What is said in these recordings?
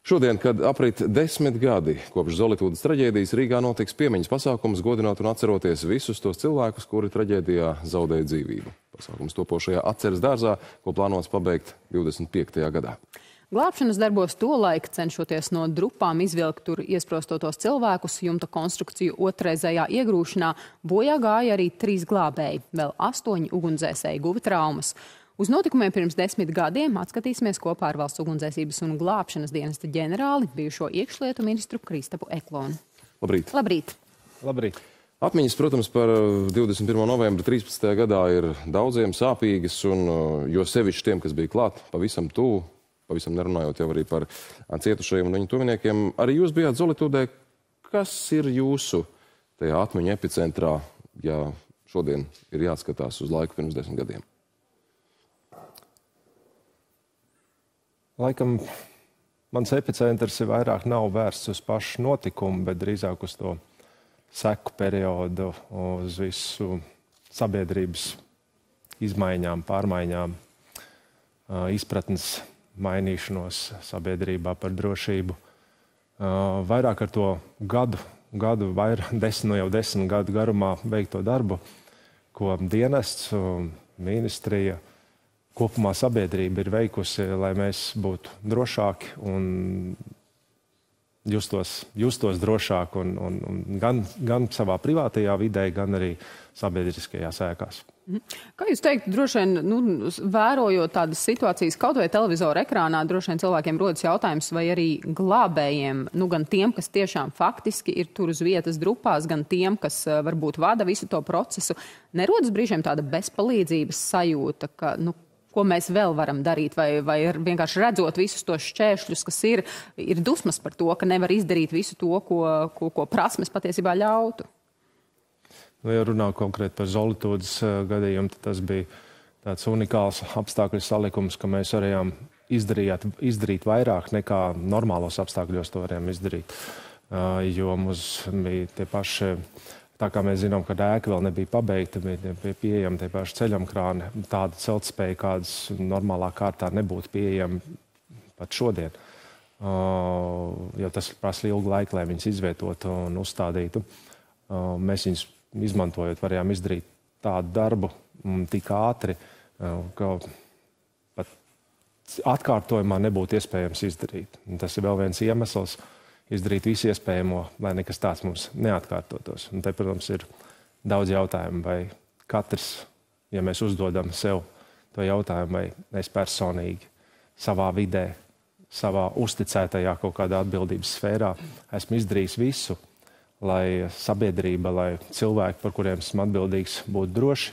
Šodien, kad aprit 10 gadi kopš Zolitūdes traģēdijas, Rīgā notiks piemiņas pasākums, godinot un atceroties visus tos cilvēkus, kuri traģēdijā zaudēja dzīvību. Pasākums topošajā atceres dārzā, ko plānots pabeigt 25. gadā. Glābšanas darbos tolaik, cenšoties no drupām izvilkt tur iesprostotos cilvēkus, jumta konstrukciju otrreizējā iegrūšanā, bojā gāja arī 3 glābēji, vēl 8 ugunsdzēsēji guva traumas. Uz notikumiem pirms 10 gadiem atskatīsimies kopā ar Valsts ugunsdzēsības un glābšanas dienesta ģenerāli, bijušo iekšlietu ministru Kristapu Eklonu. Labrīt! Labrīt! Labrīt! Atmiņas, protams, par 21. novembra 13. gadā ir daudziem sāpīgas, un jo sevišķi tiem, kas bija klāt, pavisam tuvu, pavisam nerunājot jau arī par cietušajiem un viņu tuviniekiem. Arī jūs bijāt Zolitūdē. Kas ir jūsu tajā atmiņu epicentrā, ja šodien ir jāskatās uz laiku pirms 10 gadiem? Laikam, mans epicentrs vairāk nav vērsts uz pašu notikumu, bet drīzāk uz to seku periodu, uz visu sabiedrības izmaiņām, pārmaiņām, izpratnes mainīšanos sabiedrībā par drošību. Vairāk ar to gadu jau 10 gadu garumā veikto darbu, ko dienests, ministrija, kopumā sabiedrība ir veikusi, lai mēs būtu drošāki un justos drošāk un gan savā privātajā vidē, gan arī sabiedriskajās ēkās. Kā jūs teikt, droši vien, vērojot tādas situācijas kaut vai televizora ekrānā, droši vien cilvēkiem rodas jautājums, vai arī glābējiem, gan tiem, kas tiešām faktiski ir tur uz vietas drupās, gan tiem, kas varbūt vada visu to procesu, nerodas brīžiem tāda bezpalīdzības sajūta, ka, ko mēs vēl varam darīt, vai vienkārši redzot visus tos šķēršļus, kas ir dusmas par to, ka nevar izdarīt visu to, ko prasmes patiesībā ļautu? Ja runā konkrēti par Zolitūdes gadījumu, tad tas bija tāds unikāls apstākļu salikums, ka mēs varējām izdarīt vairāk nekā normālos apstākļos to varējām izdarīt. Jo mums bija tie paši, tā kā mēs zinām, ka ēka vēl nebija pabeigta, bija pieejami tie paši ceļamkrāni, tāda celtspēja, kādas normālā kārtā nebūtu pieejami pat šodien. Jo tas prasa ilgu laiku, lai viņas izvietotu un uzstādītu. Mēs viņus izmantojot, varējām izdarīt tādu darbu tik ātri, ka pat atkārtojumā nebūtu iespējams izdarīt. Un tas ir vēl viens iemesls izdarīt visu iespējamo, lai nekas tāds mums neatkārtotos. Un te, protams, ir daudz jautājumu, vai katrs, ja mēs uzdodam sev to jautājumu, vai es personīgi savā vidē, savā uzticētajā kaut kādā atbildības sfērā esmu izdarījis visu, lai sabiedrība, lai cilvēki, par kuriem esmu atbildīgs, būtu droši,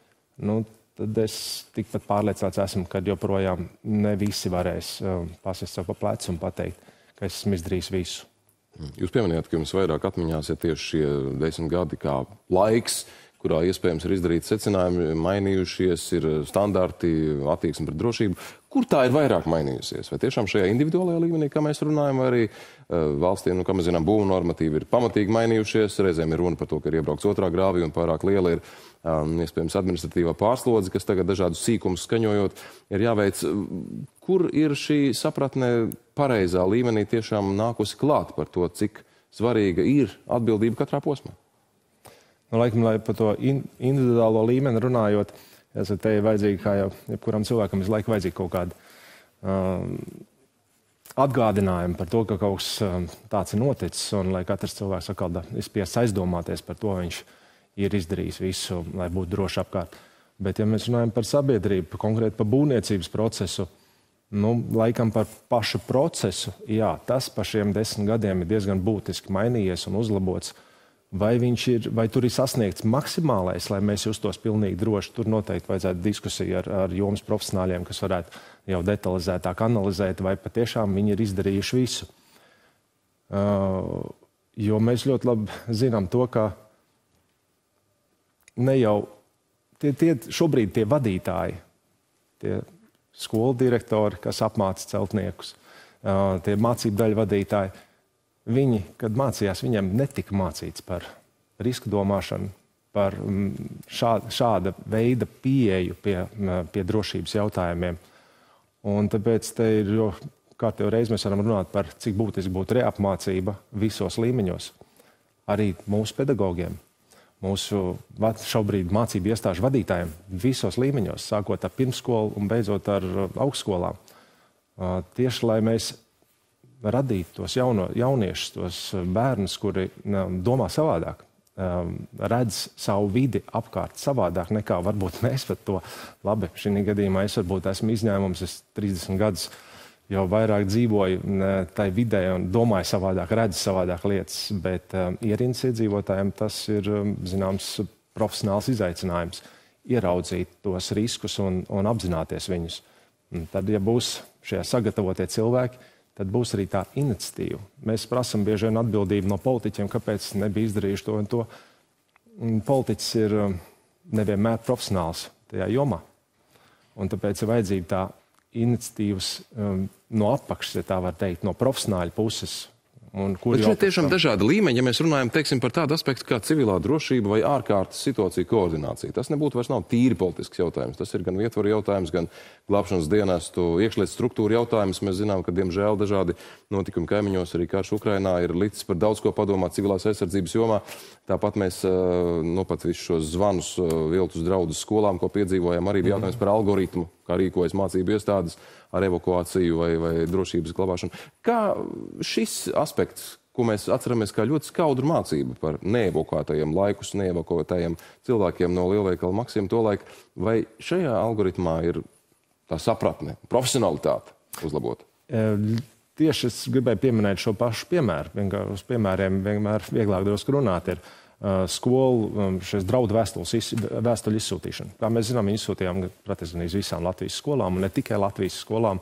tad es tikpat pārliecināts esmu, ka joprojām ne visi varēs pasist sev pa plecu un pateikt, ka es esmu izdarījis visu. Jūs pieminējāt, ka jums vairāk atmiņās ir tieši šie 10 gadi kā laiks, kurā iespējams ir izdarīt secinājumi, mainījušies, ir standarti, attieksme pret drošību. Kur tā ir vairāk mainījusies? Vai tiešām šajā individuālajā līmenī, kā mēs runājam, vai arī valstī, kā mēs zinām, būvu normatīvi ir pamatīgi mainījušies, reizēm ir runa par to, ka ir iebraukts otrā grāvī un pārāk liela ir iespējams administratīvā pārslodze, kas tagad dažādus sīkumus skaņojot ir jāveic. Kur ir šī sapratne pareizā līmenī tiešām nākusi klāt par to, cik svarīga ir atbildība katrā posmā? Laikam, lai par to individuālo līmeni runājot, te ir vajadzīgi, kā jau jebkuram cilvēkam, visu laiku vajadzīgi kaut kādi atgādinājumi par to, ka kaut kas tāds ir noticis, un lai katrs cilvēks atkal ir spiests aizdomāties par to, viņš ir izdarījis visu, lai būtu droši apkārt. Bet, ja mēs runājam par sabiedrību, konkrēti par būvniecības procesu, laikam par pašu procesu, jā, tas pa šiem 10 gadiem ir diezgan būtiski mainījies un uzlabots. Vai tur ir sasniegts maksimālais, lai mēs justos pilnīgi droši? Tur noteikti vajadzētu diskusiju ar jomas profesionāļiem, kas varētu jau detalizētāk analizēt, vai patiešām viņi ir izdarījuši visu. Jo mēs ļoti labi zinām to, ka ne jau šobrīd tie vadītāji, tie skolu direktori, kas apmāca celtniekus, tie mācību daļu vadītāji, viņi, kad mācījās, viņiem netika mācīts par risku domāšanu, par šāda veida pieeju pie drošības jautājumiem. Un tāpēc te ir kārtējo reizi mēs varam runāt par, cik būtiski būtu reapmācība visos līmeņos. Arī mūsu pedagogiem, mūsu šobrīd mācību iestāžu vadītājiem visos līmeņos, sākot ar pirmskolu un beidzot ar augstskolām. Tieši, lai mēs radītu tos jauniešus, tos bērnus, kuri domā savādāk, redz savu vidi apkārt savādāk nekā varbūt mēs pat to. Labi, šī gadījumā es varbūt esmu izņēmums, es 30 gadus jau vairāk dzīvoju tai vidē un domāju savādāk, redzu savādāk lietas, bet ierindas iedzīvotājiem tas ir, zināms, profesionāls izaicinājums ieraudzīt tos riskus un apzināties viņus. Un tad, ja būs šie sagatavotie cilvēki, tad būs arī tā iniciatīva. Mēs prasam bieži vien atbildību no politiķiem, kāpēc nebija izdarījuši to un to. Politiķis ir nevienmēr profesionāls tajā jomā. Un tāpēc ir vajadzīga tā iniciatīvas no apakšas, ja tā var teikt, no profesionāļu puses. Bet šeit tiešām dažādi līmeņi, ja mēs runājam, teiksim, par tādu aspektu kā civilā drošība vai ārkārtas situācija koordinācija. Tas nebūtu vairs nav tīri politisks jautājums. Tas ir gan ietvaru jautājums, gan glābšanas dienestu, iekšlietu struktūru jautājums. Mēs zinām, ka, diemžēl, dažādi notikumi kaimiņos, arī karš Ukrainā, ir licis par daudz ko padomāt civilās aizsardzības jomā. Tāpat mēs, pat visus šos zvanus, viltus draudus skolām, ko piedzīvojam, arī bija jautājums par algoritmu, kā rīkojas mācību iestādes ar evakuāciju vai drošības glabāšanu. Kā šis aspekts, ko mēs atceramies kā ļoti skaudru mācību par neevakuētajiem laikus, neevakuētajiem cilvēkiem no lielveikala Maksiem tolaik, vai šajā algoritmā ir tā sapratne, profesionalitāte uzlabota? Tieši es gribēju pieminēt šo pašu piemēru. Vienkārši uz piemēriem vienmēr vieglāk drusku runāt ir skolu šīs draudu vēstuļu izsūtīšana. Kā mēs zinām, izsūtījām praktiski visām Latvijas skolām, un ne tikai Latvijas skolām.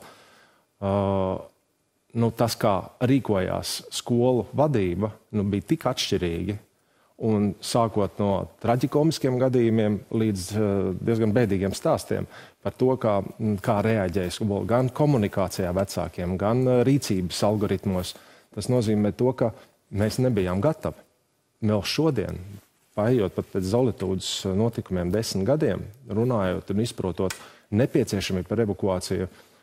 Tas, kā rīkojās skolu vadība, bija tik atšķirīgi. Un sākot no traģikomiskiem gadījumiem līdz diezgan bēdīgiem stāstiem par to, kā reaģēja skola gan komunikācijā vecākiem, gan rīcības algoritmos. Tas nozīmē to, ka mēs nebijām gatavi. Vēl šodien, paejot pat pēc Zolitūdas notikumiem 10 gadiem, runājot un izprotot nepieciešamību par evakuāciju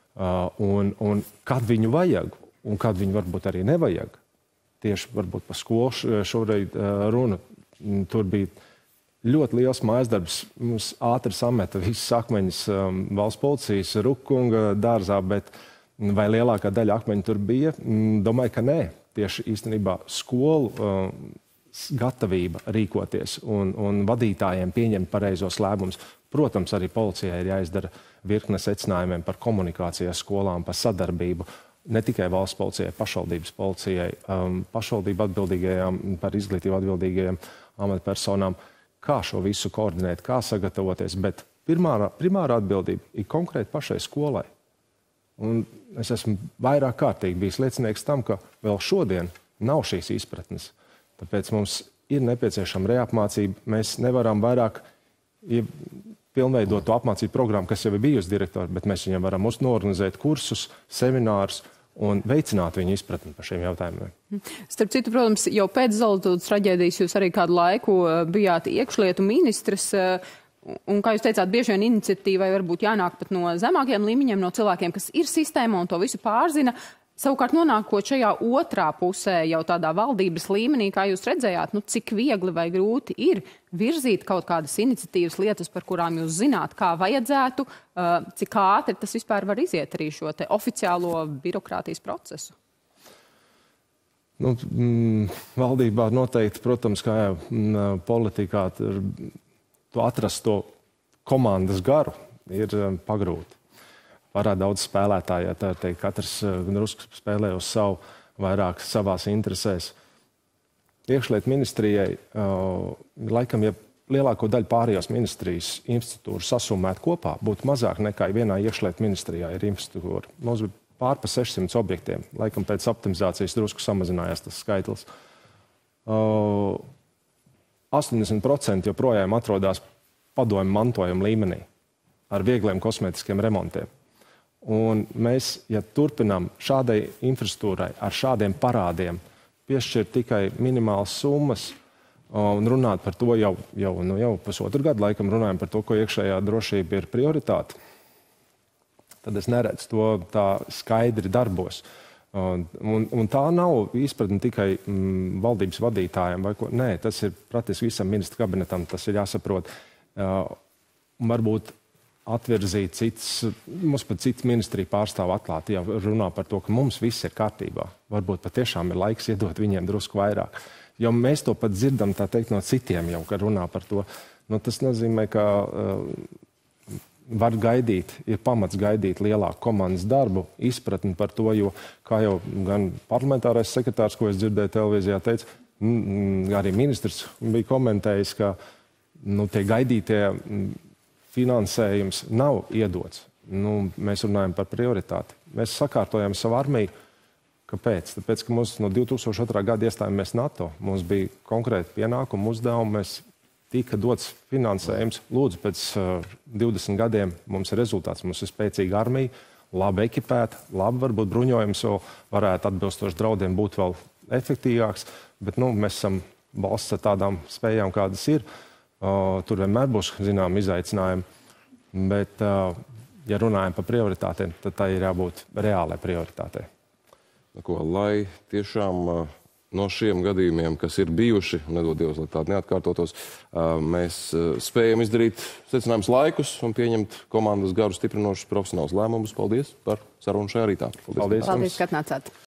un kad viņu vajag un kad viņu varbūt arī nevajag. Tieši varbūt par skolu šoreiz runa. Tur bija ļoti liels mājasdarbs. Mums ātri sameta visas akmeņas valsts policijas Rukunga dārzā, bet vai lielākā daļa akmeņu tur bija? Domāju, ka nē. Tieši īstenībā skolu gatavība rīkoties un vadītājiem pieņemt pareizos lēmumus. Protams, arī policijai ir jāizdara virkne secinājumiem par komunikāciju ar skolām, par sadarbību. Ne tikai valsts policijai, pašvaldības policijai, pašvaldību atbildīgajām, par izglītību atbildīgajiem amatpersonām, kā šo visu koordinēt, kā sagatavoties, bet primāra atbildība ir konkrēti pašai skolai. Un es esmu vairāk kārtīgi bijis liecinieks tam, ka vēl šodien nav šīs izpratnes. Tāpēc mums ir nepieciešama reapmācība. Mēs nevaram vairāk pilnveidot to apmācību programmu, kas jau ir bijusi direktori, bet mēs viņam varam norganizēt kursus, seminārus un veicināt viņu izpratni par šiem jautājumiem. Starp citu, protams, jau pēc Zolitūdas traģēdijas jūs arī kādu laiku bijāt iekšlietu ministrs. Un, kā jūs teicāt, bieži vien iniciatīvai varbūt jānāk pat no zemākiem līmeņiem, no cilvēkiem, kas ir sistēmā un to visu pārzina. Savukārt, nonākot šajā otrā pusē, jau tādā valdības līmenī, kā jūs redzējāt, cik viegli vai grūti ir virzīt kaut kādas iniciatīvas lietas, par kurām jūs zināt, kā vajadzētu, cik ātri tas vispār var iziet arī šo te oficiālo birokrātijas procesu? Valdībā noteikti, protams, kā jau politikā, to atrast to komandas garu ir pagrūti. Pārāk daudz spēlētāji, ja tā ir teikt, katrs drusku spēlē uz savu, vairāk savās interesēs. Iekšlietu ministrijai, laikam, ja lielāko daļu pārējās ministrijas institūru sasumēt kopā, būtu mazāk nekā vienā iekšlietu ministrijā ir institūra. Mums bija pār pa 600 objektiem. Laikam pēc optimizācijas drusku samazinājās tas skaitlis. 80% joprojām atrodas padomju mantojuma līmenī ar viegliem kosmētiskiem remontiem. Un mēs, ja turpinām šādai infrastruktūrai ar šādiem parādiem piešķirt tikai minimālas summas un runāt par to jau pusotru gadu laikam runājam par to, ko iekšējā drošība ir prioritāte, tad es neredzu to tā skaidri darbos. Un tā nav izpratne tikai valdības vadītājiem vai ko. Nē, tas ir praktiski visam ministru kabinetam, tas ir jāsaprot. Varbūt atvirzīt mums pat cits ministrija pārstāv atklāti, ja runā par to, ka mums viss ir kārtībā. Varbūt patiešām ir laiks iedot viņiem drusku vairāk. Jo mēs to pat dzirdam, tā teikt, no citiem jau, ka runā par to. Nu, tas nozīmē, ka var gaidīt, ir pamats gaidīt lielāku komandas darbu, izpratni par to, jo, kā jau gan parlamentārais sekretārs, ko es dzirdēju televīzijā, teica, arī ministrs bija komentējis, ka tie gaidītie finansējums nav iedots. Mēs runājam par prioritāti. Mēs sakārtojam savu armiju. Kāpēc? Tāpēc, ka mums no 2002. gada iestājāmies NATO. Mums bija konkrēti pienākumi, uzdevumi, mēs tika dots finansējums. Lūdzu, pēc 20 gadiem mums ir rezultāts. Mums ir spēcīga armija, labi ekipēta, labi varbūt bruņojums vēl varētu atbilstoši draudiem būt vēl efektīvāks, bet mēs esam valsts ar tādām spējām, kādas ir. Tur vienmēr būs, zinām, izaicinājumi, bet, ja runājam par prioritātēm, tad tā ir jābūt reālai prioritātei. Lai tiešām no šiem gadījumiem, kas ir bijuši, nedod Dievs, lai tādi neatkārtotos, mēs spējam izdarīt secinājumus laikus un pieņemt komandas garu stiprinošus profesionālus lēmumus. Paldies par sarunu šajā rītā. Paldies, ka atnācāt.